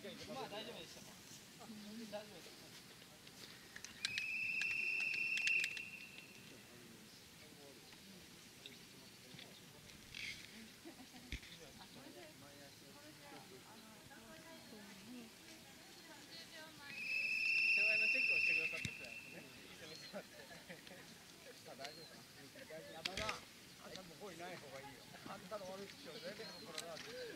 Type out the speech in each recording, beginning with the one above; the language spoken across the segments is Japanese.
まあ大丈夫でした。大丈夫です。手前のチェックをしてくださった人なんですね。大丈夫か。やだな。あんたもこいない方がいいよ。あんたの悪口を全部これだ。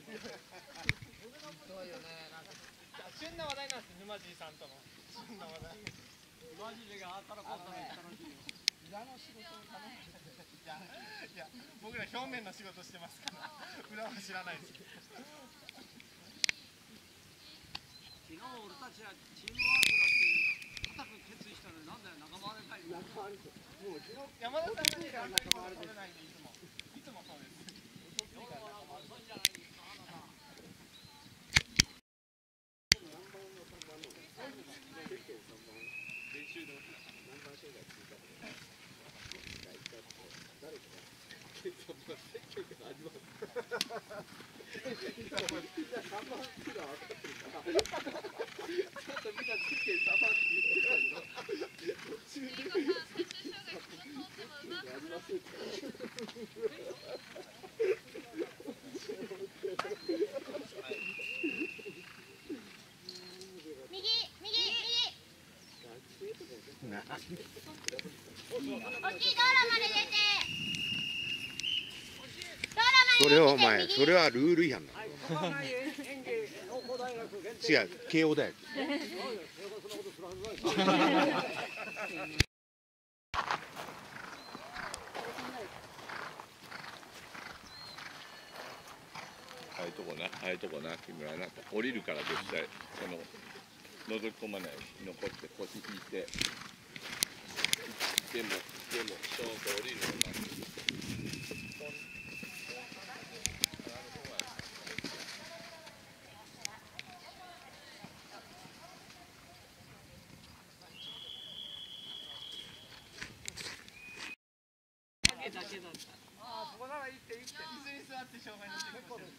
そうよね。なんか旬な話題なんです。沼地さんとの旬な話題。マジでがあったらこったら楽しいよ。裏の仕事を頼む。いや僕ら表面の仕事してますから裏は知らないです。昨日俺たちはチームワークだって固く決意したのになんだよ仲間割れたい。仲間割れ。もう昨日山田さんがね仲間割れ取れないんでいつもそうです。今日は遅いんじゃないですかあなた。練習で何番障害ついたの？誰かが積極があります。3番キロは分かってるから。ちょっとみんなゼッケン3番って言ってたけど、途中でありませんから。 それはお前、それはルール違反だ。違う、慶応大学。ああいうとこな、木村なんか降りるから絶対覗き込まない残って腰引いて。でもちょうど降りるのが。 だけだった。ああ、ここならいいっていいって。椅子に座って障害のチェックをしてる。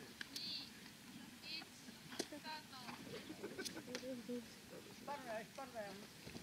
引っ張るなよ。